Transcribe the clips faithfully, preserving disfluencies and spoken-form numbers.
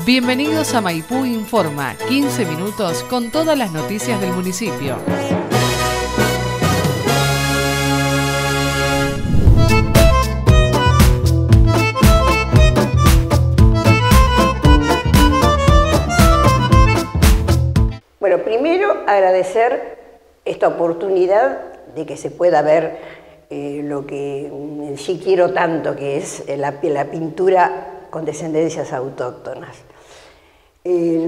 Bienvenidos a Maipú Informa, quince minutos con todas las noticias del municipio. Bueno, primero agradecer esta oportunidad de que se pueda ver eh, lo que en sí quiero tanto, que es la, la pintura con descendencias autóctonas. Eh,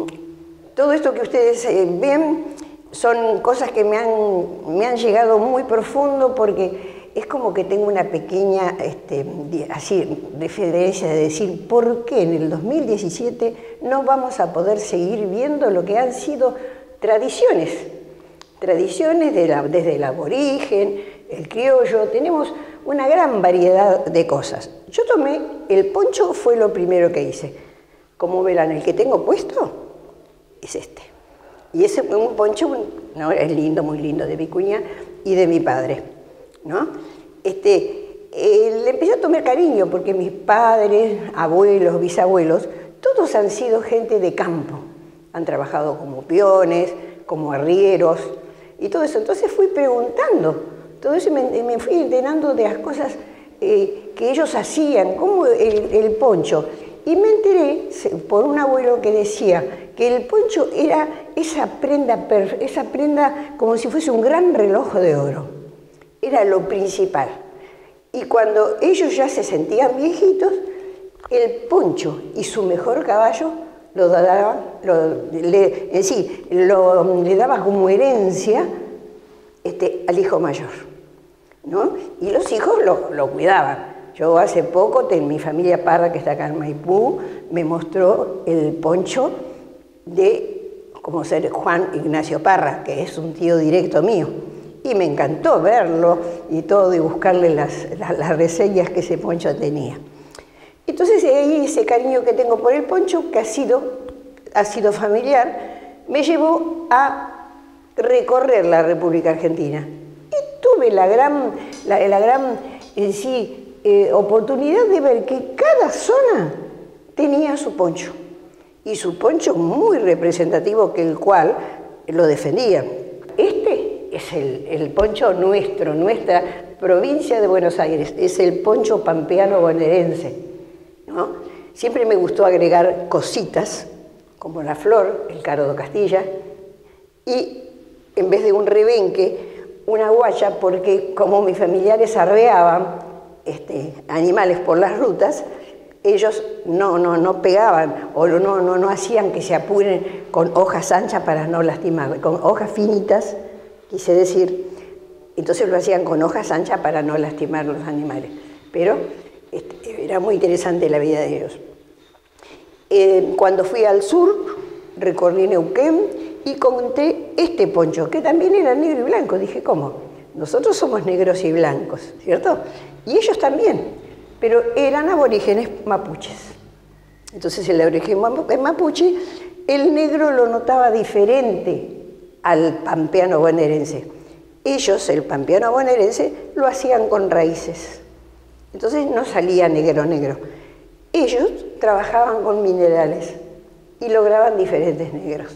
todo esto que ustedes eh, ven son cosas que me han, me han llegado muy profundo, porque es como que tengo una pequeña este, así, referencia de decir por qué en el dos mil diecisiete no vamos a poder seguir viendo lo que han sido tradiciones, tradiciones de la, desde el aborigen, el criollo. Tenemos una gran variedad de cosas. Yo tomé, el poncho fue lo primero que hice. Como verán, el que tengo puesto es este. Y es un poncho, no, es lindo, muy lindo, de mi cuña y de mi padre, ¿no? Este, eh, le empecé a tomar cariño porque mis padres, abuelos, bisabuelos, todos han sido gente de campo. Han trabajado como peones, como arrieros y todo eso. Entonces fui preguntando, todo eso me, me fui enterando de las cosas eh, que ellos hacían, como el, el poncho. Y me enteré por un abuelo que decía que el poncho era esa prenda, esa prenda como si fuese un gran reloj de oro. Era lo principal. Y cuando ellos ya se sentían viejitos, el poncho y su mejor caballo lo daban, lo, le, en sí, lo, le daba como herencia este, al hijo mayor, ¿no? Y los hijos lo, lo cuidaban. Yo hace poco, en mi familia Parra, que está acá en Maipú, me mostró el poncho de, como ser Juan Ignacio Parra, que es un tío directo mío. Y me encantó verlo y todo, y buscarle las, las, las reseñas que ese poncho tenía. Entonces, ahí ese cariño que tengo por el poncho, que ha sido, ha sido familiar, me llevó a recorrer la República Argentina. Y tuve la gran, la, la gran en sí, Eh, oportunidad de ver que cada zona tenía su poncho, y su poncho muy representativo, que el cual lo defendía. Este es el, el poncho nuestro, nuestra provincia de Buenos Aires, es el poncho pampeano bonaerense, ¿no? Siempre me gustó agregar cositas, como la flor, el cardo Castilla, y en vez de un rebenque, una guacha, porque como mis familiares arreaban Este, animales por las rutas, ellos no, no, no pegaban o no, no, no hacían que se apuren con hojas anchas para no lastimar, con hojas finitas, quise decir, entonces lo hacían con hojas anchas para no lastimar los animales. Pero este, era muy interesante la vida de ellos. Eh, cuando fui al sur, recorrí Neuquén y conté este poncho, que también era negro y blanco. Dije, ¿cómo? Nosotros somos negros y blancos, ¿cierto? Y ellos también, pero eran aborígenes mapuches. Entonces el aborigen mapuche, el negro lo notaba diferente al pampeano bonaerense. Ellos, el pampeano bonaerense, lo hacían con raíces. Entonces no salía negro negro. Ellos trabajaban con minerales y lograban diferentes negros.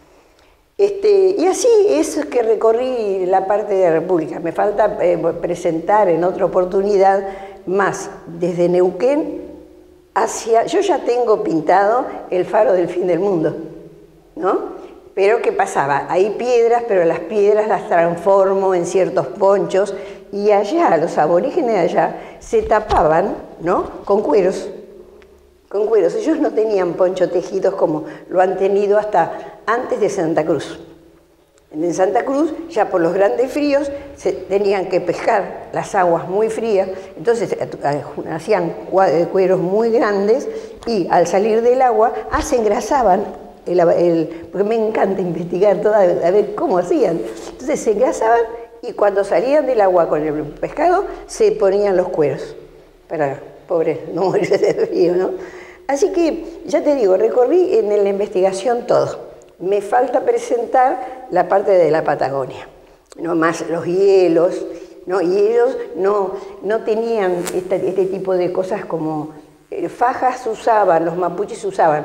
Este, y así es que recorrí la parte de la República. Me falta eh, presentar en otra oportunidad más, desde Neuquén hacia... Yo ya tengo pintado el faro del fin del mundo, ¿no? Pero ¿qué pasaba? Hay piedras, pero las piedras las transformo en ciertos ponchos, y allá, los aborígenes de allá, se tapaban, ¿no?, con cueros. Con cueros. Ellos no tenían ponchos tejidos como lo han tenido hasta antes de Santa Cruz. En Santa Cruz, ya por los grandes fríos, se tenían que pescar las aguas muy frías, entonces hacían cueros muy grandes y al salir del agua, ah, se engrasaban, el, el, porque me encanta investigar todo, a ver cómo hacían. Entonces se engrasaban y cuando salían del agua con el pescado, se ponían los cueros, para, pobre, no morirse de frío, ¿no? Así que, ya te digo, recorrí en la investigación todo. Me falta presentar la parte de la Patagonia, no más los hielos, ¿no? Y ellos no, no tenían este, este tipo de cosas como eh, fajas usaban, los mapuches usaban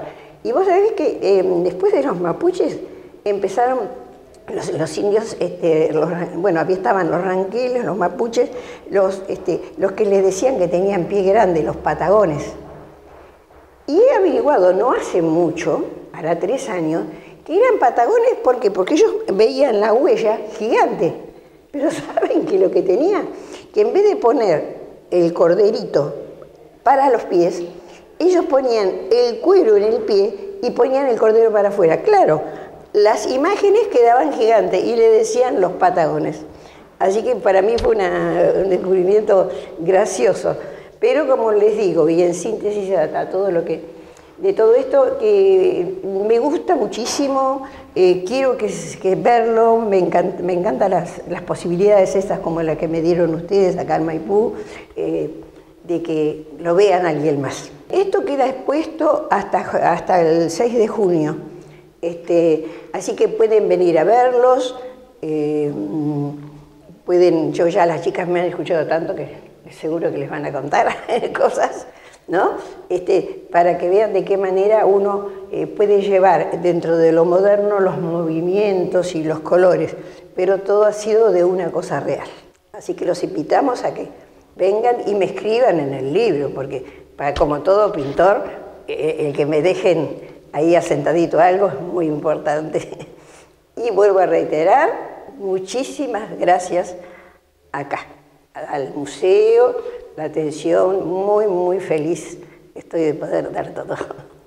Y vos sabés que eh, después de los mapuches empezaron los, los indios, este, los, bueno, había estaban los ranqueles, los mapuches, los, este, los que les decían que tenían pie grande, los patagones. Y he averiguado no hace mucho, hará tres años, que eran patagones porque, porque ellos veían la huella gigante. Pero ¿saben que lo que tenía? Que en vez de poner el corderito para los pies, ellos ponían el cuero en el pie y ponían el cordero para afuera. Claro, las imágenes quedaban gigantes y le decían los patagones. Así que para mí fue una, un descubrimiento gracioso. Pero como les digo, y en síntesis a todo lo que, de todo esto, que me gusta muchísimo, eh, quiero que, que verlo, me encantan me encanta las, las posibilidades estas como la que me dieron ustedes acá en Maipú, eh, de que lo vean alguien más. Esto queda expuesto hasta, hasta el seis de junio, este, así que pueden venir a verlos, eh, pueden, yo ya las chicas me han escuchado tanto que seguro que les van a contar cosas, ¿no? Este, para que vean de qué manera uno eh, puede llevar dentro de lo moderno los movimientos y los colores, pero todo ha sido de una cosa real. Así que los invitamos a que vengan y me escriban en el libro, porque para, como todo pintor, eh, el que me dejen ahí asentadito algo es muy importante. Y vuelvo a reiterar, muchísimas gracias acá, al museo, la atención, muy, muy feliz estoy de poder dar todo.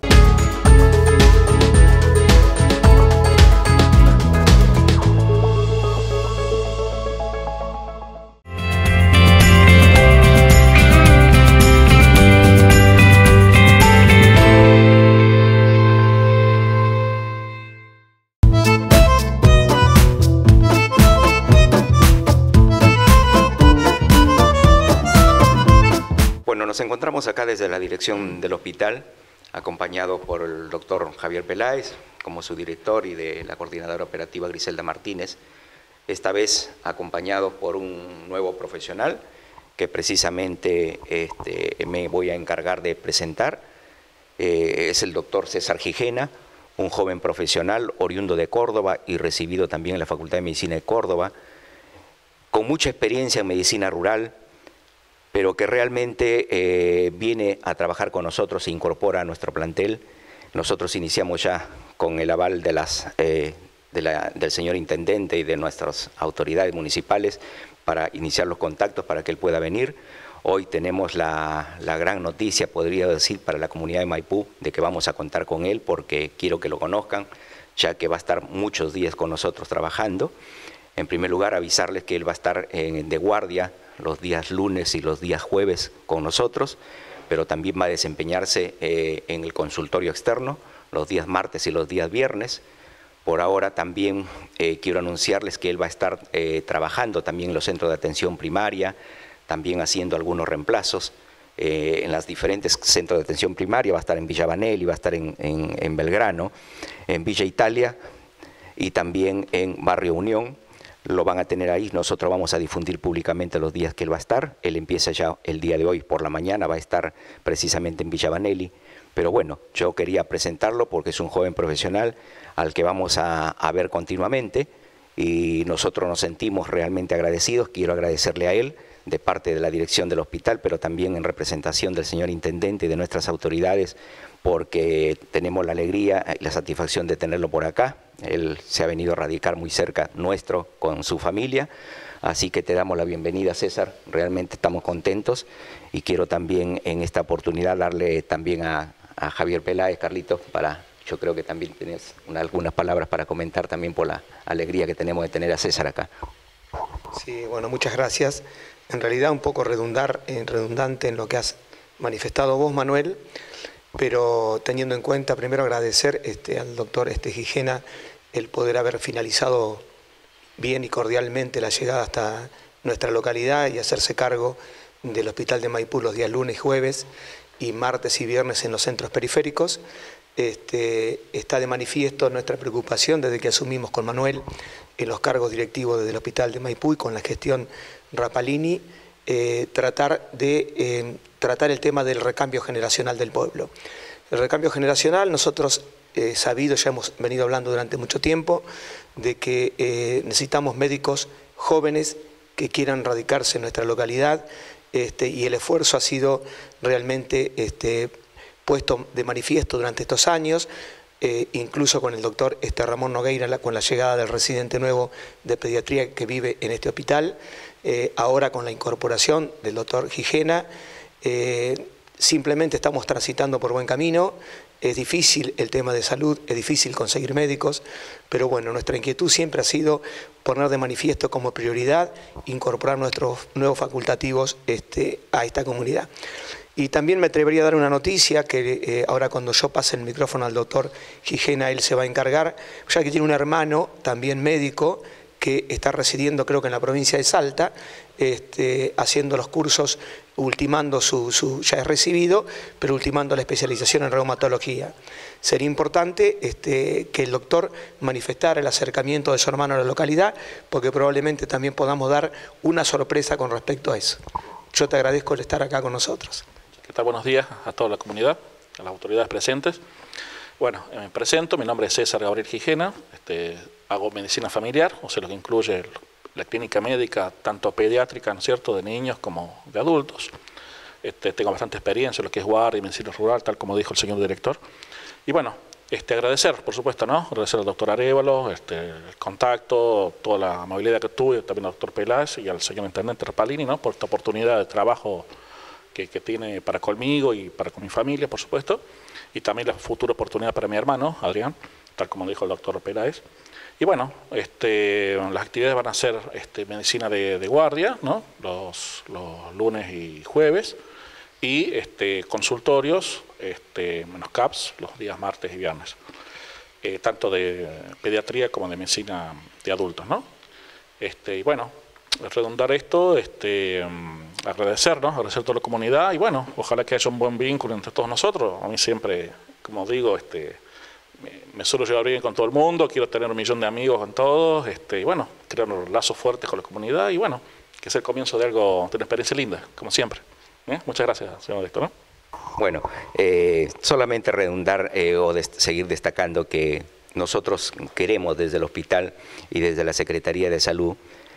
Nos encontramos acá desde la dirección del hospital, acompañado por el doctor Javier Peláez, como su director, y de la coordinadora operativa Griselda Martínez, esta vez acompañado por un nuevo profesional que precisamente este, me voy a encargar de presentar. Eh, es el doctor César Gijena, un joven profesional oriundo de Córdoba y recibido también en la Facultad de Medicina de Córdoba, con mucha experiencia en medicina rural, pero que realmente eh, viene a trabajar con nosotros, se incorpora a nuestro plantel. Nosotros iniciamos ya con el aval de las, eh, de la, del señor intendente y de nuestras autoridades municipales para iniciar los contactos para que él pueda venir. Hoy tenemos la, la gran noticia, podría decir, para la comunidad de Maipú, de que vamos a contar con él, porque quiero que lo conozcan, ya que va a estar muchos días con nosotros trabajando. En primer lugar, avisarles que él va a estar en, de guardia los días lunes y los días jueves con nosotros, pero también va a desempeñarse eh, en el consultorio externo los días martes y los días viernes. Por ahora también eh, quiero anunciarles que él va a estar eh, trabajando también en los centros de atención primaria, también haciendo algunos reemplazos eh, en los diferentes centros de atención primaria. Va a estar en Villa Vanelli, va a estar en, en, en Belgrano, en Villa Italia y también en Barrio Unión. Lo van a tener ahí, nosotros vamos a difundir públicamente los días que él va a estar. Él empieza ya el día de hoy por la mañana, va a estar precisamente en Villa Vanelli. Pero bueno, yo quería presentarlo porque es un joven profesional al que vamos a, a ver continuamente y nosotros nos sentimos realmente agradecidos. Quiero agradecerle a él de parte de la dirección del hospital, pero también en representación del señor intendente y de nuestras autoridades, porque tenemos la alegría y la satisfacción de tenerlo por acá. Él se ha venido a radicar muy cerca nuestro con su familia, así que te damos la bienvenida, César. Realmente estamos contentos y quiero también en esta oportunidad darle también a, a Javier Peláez, Carlitos, para, yo creo que también tienes una, algunas palabras para comentar también por la alegría que tenemos de tener a César acá. Sí, bueno, muchas gracias. En realidad un poco redundar, eh, redundante en lo que has manifestado vos, Manuel, pero teniendo en cuenta, primero agradecer este, al doctor este, Gijena el poder haber finalizado bien y cordialmente la llegada hasta nuestra localidad y hacerse cargo del Hospital de Maipú los días lunes y jueves y martes y viernes en los centros periféricos. Este, está de manifiesto nuestra preocupación desde que asumimos con Manuel en los cargos directivos del Hospital de Maipú y con la gestión Rapalini, eh, tratar de eh, tratar el tema del recambio generacional del pueblo. El recambio generacional, nosotros eh, sabido, ya hemos venido hablando durante mucho tiempo, de que eh, necesitamos médicos jóvenes que quieran radicarse en nuestra localidad, este, y el esfuerzo ha sido realmente este, puesto de manifiesto durante estos años, eh, incluso con el doctor este, Ramón Nogueira, la, con la llegada del residente nuevo de pediatría que vive en este hospital, eh, ahora con la incorporación del doctor Gijena, eh, simplemente estamos transitando por buen camino. Es difícil el tema de salud, es difícil conseguir médicos, pero bueno, nuestra inquietud siempre ha sido poner de manifiesto como prioridad incorporar nuestros nuevos facultativos este, a esta comunidad. Y también me atrevería a dar una noticia que eh, ahora cuando yo pase el micrófono al doctor Gijena, él se va a encargar, ya que tiene un hermano también médico que está residiendo creo que en la provincia de Salta, este, haciendo los cursos, ultimando su, su, ya es recibido, pero ultimando la especialización en reumatología. Sería importante este, que el doctor manifestara el acercamiento de su hermano a la localidad, porque probablemente también podamos dar una sorpresa con respecto a eso. Yo te agradezco el estar acá con nosotros. ¿Qué tal? Buenos días a toda la comunidad, a las autoridades presentes. Bueno, me presento, mi nombre es César Gabriel Gijena, este, hago medicina familiar, o sea, lo que incluye el, la clínica médica, tanto pediátrica, ¿no es cierto?, de niños como de adultos. Este, tengo bastante experiencia en lo que es guardia y medicina rural, tal como dijo el señor director. Y bueno, este, agradecer, por supuesto, ¿no? Agradecer al doctor Arévalo, este, el contacto, toda la amabilidad que tuve, también al doctor Peláez y al señor intendente Rapalini, ¿no?, por esta oportunidad de trabajo que, que tiene para conmigo y para con mi familia, por supuesto, y también la futura oportunidad para mi hermano, Adrián, tal como dijo el doctor Peláez. Y bueno, este, las actividades van a ser este, medicina de, de guardia, ¿no?, los, los lunes y jueves, y este, consultorios, este, menos C A P S, los días martes y viernes, eh, tanto de pediatría como de medicina de adultos, ¿no? Este, y bueno, redundar esto, este, agradecer, ¿no?, agradecer a toda la comunidad, y bueno, ojalá que haya un buen vínculo entre todos nosotros. A mí siempre, como digo, este, me, me suelo llevar bien con todo el mundo, quiero tener un millón de amigos con todos, este, y bueno, crear unos lazos fuertes con la comunidad, y bueno, que sea el comienzo de algo, de una experiencia linda, como siempre. ¿Eh? Muchas gracias, señor director, ¿no? Bueno, eh, solamente redundar eh, o de seguir destacando que nosotros queremos desde el hospital y desde la Secretaría de Salud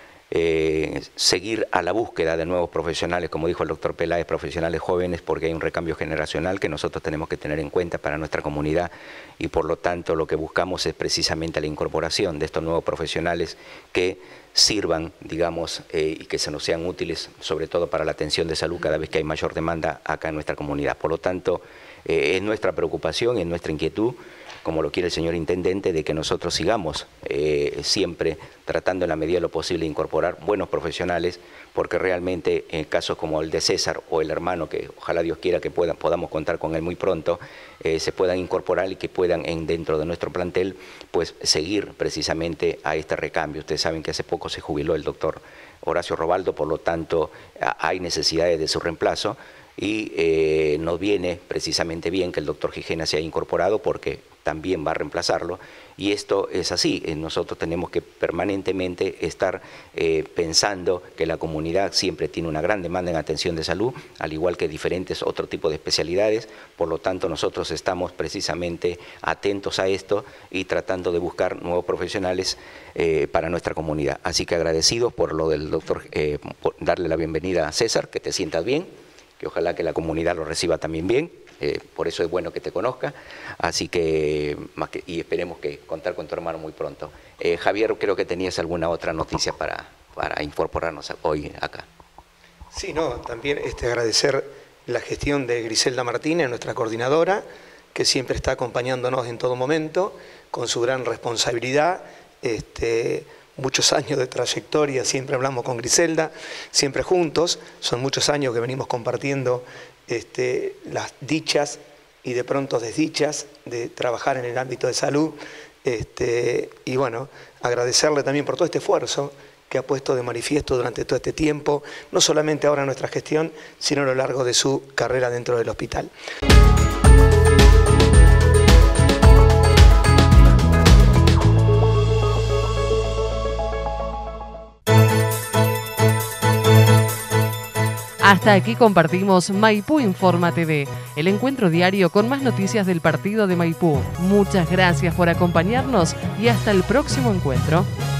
eh, seguir a la búsqueda de nuevos profesionales, como dijo el doctor Peláez, profesionales jóvenes, porque hay un recambio generacional que nosotros tenemos que tener en cuenta para nuestra comunidad, y por lo tanto lo que buscamos es precisamente la incorporación de estos nuevos profesionales que sirvan, digamos, eh, y que se nos sean útiles, sobre todo para la atención de salud cada vez que hay mayor demanda acá en nuestra comunidad. Por lo tanto, eh, es nuestra preocupación, es nuestra inquietud, como lo quiere el señor intendente, de que nosotros sigamos eh, siempre tratando en la medida de lo posible de incorporar buenos profesionales, porque realmente en casos como el de César o el hermano, que ojalá Dios quiera que puedan, podamos contar con él muy pronto, eh, se puedan incorporar y que puedan en, dentro de nuestro plantel pues seguir precisamente a este recambio. Ustedes saben que hace poco se jubiló el doctor Horacio Robaldo, por lo tanto hay necesidades de su reemplazo, y eh, nos viene precisamente bien que el doctor Gijena se haya incorporado, porque también va a reemplazarlo, y esto es así. Nosotros tenemos que permanentemente estar eh, pensando que la comunidad siempre tiene una gran demanda en atención de salud, al igual que diferentes otros tipos de especialidades. Por lo tanto, nosotros estamos precisamente atentos a esto y tratando de buscar nuevos profesionales eh, para nuestra comunidad. Así que agradecidos por lo del doctor, eh, por darle la bienvenida a César, que te sientas bien, que ojalá que la comunidad lo reciba también bien. Eh, por eso es bueno que te conozca, así que, más que y esperemos que contar con tu hermano muy pronto. Eh, Javier, creo que tenías alguna otra noticia para, para incorporarnos hoy acá. Sí, no, también este, agradecer la gestión de Griselda Martínez, nuestra coordinadora, que siempre está acompañándonos en todo momento, con su gran responsabilidad, este, muchos años de trayectoria, siempre hablamos con Griselda, siempre juntos, son muchos años que venimos compartiendo Este, las dichas y de pronto desdichas de trabajar en el ámbito de salud, este, y bueno, agradecerle también por todo este esfuerzo que ha puesto de manifiesto durante todo este tiempo, no solamente ahora en nuestra gestión, sino a lo largo de su carrera dentro del hospital. Hasta aquí compartimos Maipú Informa T V, el encuentro diario con más noticias del partido de Maipú. Muchas gracias por acompañarnos y hasta el próximo encuentro.